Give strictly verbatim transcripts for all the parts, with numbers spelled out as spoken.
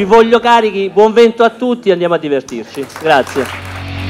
vi voglio carichi, buon vento a tutti, andiamo a divertirci. Grazie.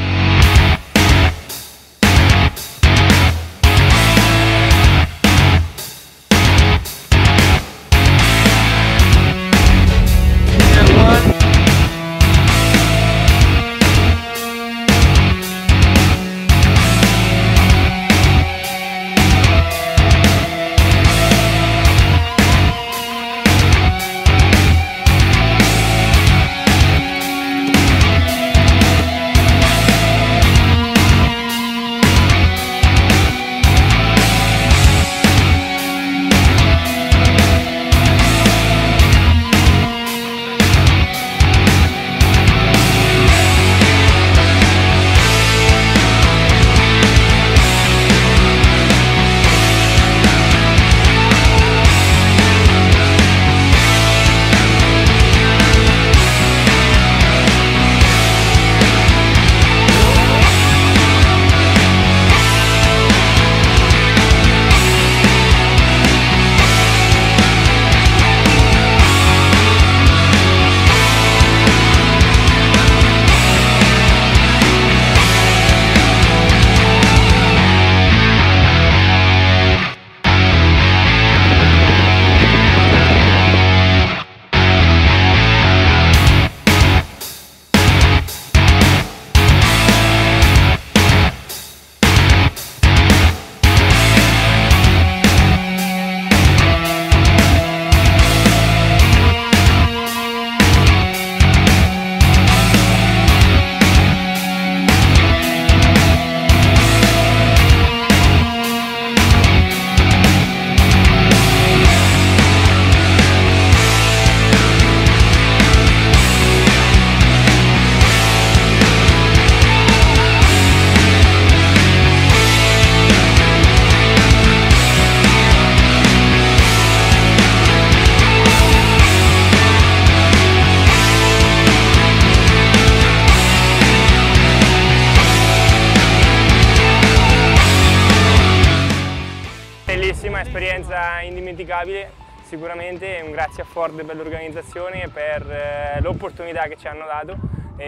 Bellissima esperienza, indimenticabile, sicuramente un grazie a Ford per l'organizzazione e per eh, l'opportunità che ci hanno dato.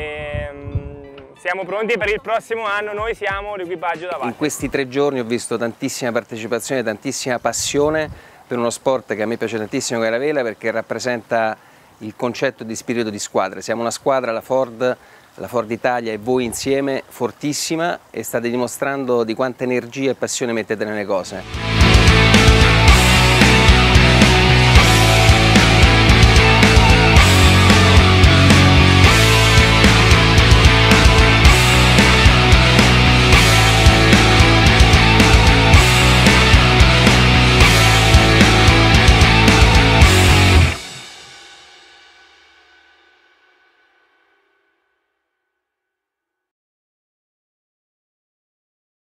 E, um, siamo pronti per il prossimo anno, noi siamo l'equipaggio davanti. In questi tre giorni ho visto tantissima partecipazione, tantissima passione per uno sport che a me piace tantissimo, che è la vela, perché rappresenta il concetto di spirito di squadra. Siamo una squadra, la Ford, la Ford Italia e voi insieme, fortissima, e state dimostrando di quanta energia e passione mettete nelle cose.